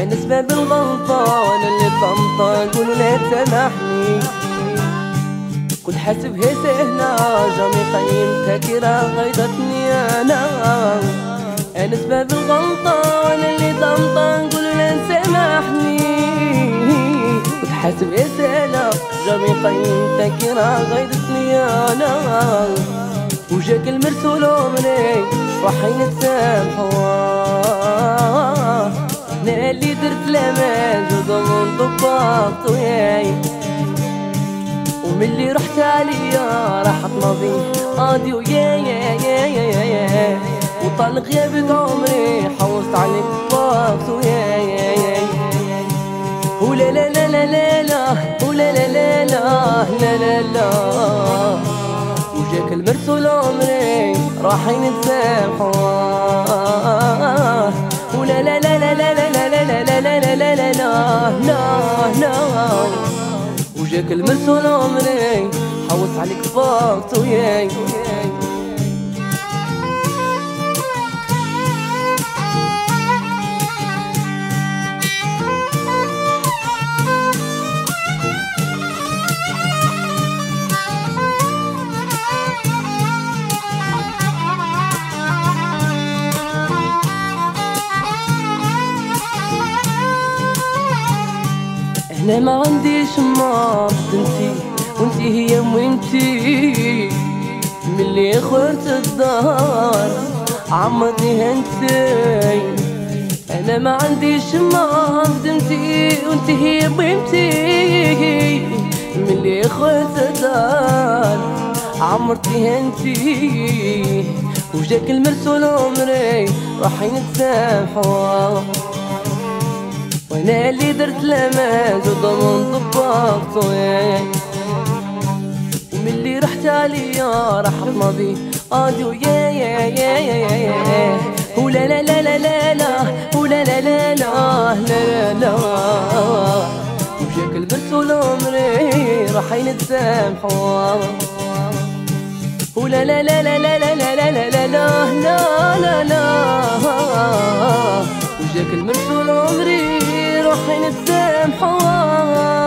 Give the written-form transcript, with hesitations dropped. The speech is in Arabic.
انا سبب الغلطة وانا اللي طنطا قولوا لا تسامحني. كنت حاسبها سهلة جامي قيمتها كي راه غيظتني انا سبب الغلطة وانا اللي طنطا قولوا لا تسامحني. كنت حاسبها سهلة جامي قيمتها كي راه غيظتني وجاك المرسول عمري راحين نتسامحوا. انا اللي درت لما جوزهم ضباط وياي وملي رحت عليا راحت ماضي قاضي ويا يا يا يا يا وطال غيابك عمري حوصت عليك باقت ويا يا يا ولا لا لا لا لا لا ولا لا لا لا لا لا لا وجاك المرسول عمري راحين نتسامحوا. ولا لا لا لا لا لا لا لا لا لا لا لا لا لا وجاك المرسول عمري حوص عليك فاقت وياي. انا ما عنديش مرض انتي وانتي هي وانتي ملي خرت الدار عمرني هنتي. انا ما عنديش مرض انتي وانتي هي وانتي ملي خرت الدار عمرتي هنتي وجاك المرسول عمري راحين نتسامحوا. وانا اللي درت لماز وضمن ضباط وياي وملي رحت عليا راحت ماضي قاضي ويا يا يا يا يا ولا لا لا لا لا لا ولا لا لا لا لا لا وجاك المرسول عمري راحين نتسامحوا. ولا لا لا لا لا لا لا لا لا لا لا لا وجاك المرسول عمري راحين نتسامحوا.